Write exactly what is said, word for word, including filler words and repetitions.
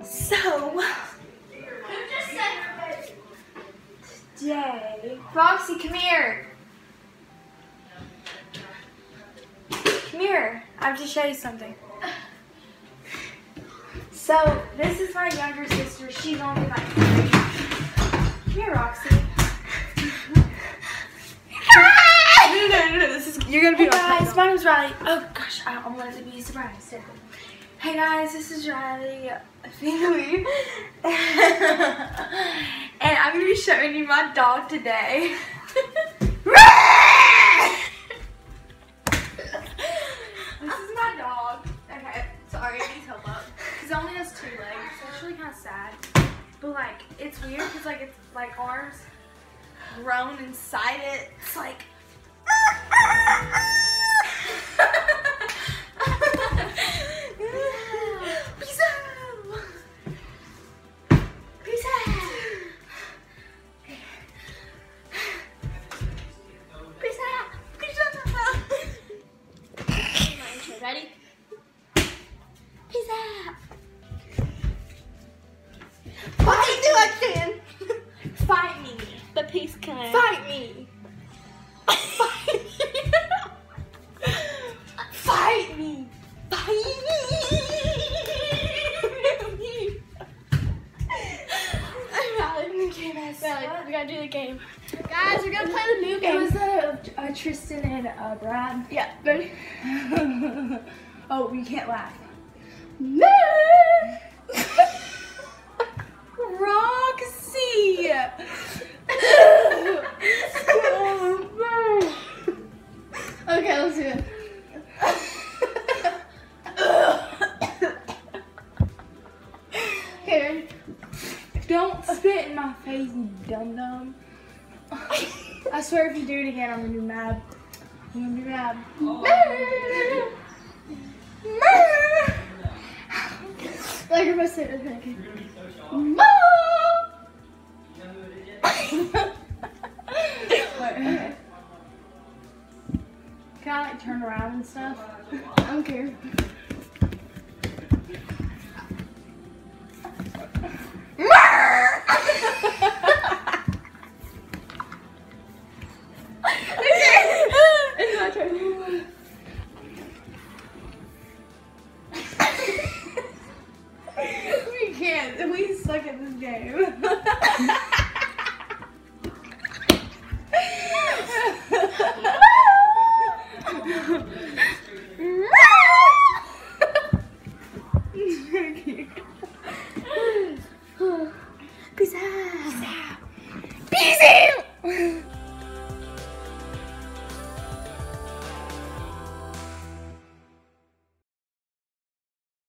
So, today, Roxy, come here. Come here. I have to show you something. So, this is my younger sister. She's only like three. Come here, Roxy. No, no, no, no. This is, you're gonna be hey guys, my name's Riley. Oh gosh, I, I wanted to be surprised. Hey guys, this is Riley Finley. And I'm gonna be showing you my dog today. This is my dog. Okay, sorry, I need help up. Because it only has two legs, so it's really kind of sad. But like, it's weird because like it's like arms grown inside it. It's like. Peace out. Peace out. Peace out. Peace out. Ready? Peace out. Fight me, I can. Fight me. But peace can. Fight me. Fight me. Fight me. Fight me. I'm out of the game. Riley, we gotta do the game. Guys, we're gonna play the new game. It was uh, uh, Tristan and uh, Brad. Yeah, ready? Oh, we can't laugh. No! Roxy! Okay, let's do it. Okay, ready? Don't spit in my face, you dum-dum. I swear if you do it again, I'm gonna be mad. I'm gonna be mad. Like you're supposed to say it. Okay. Okay. Can I like turn around and stuff? I don't care. It's my turn. We can't. We suck at this game. Peace out. Peace out. Peace out.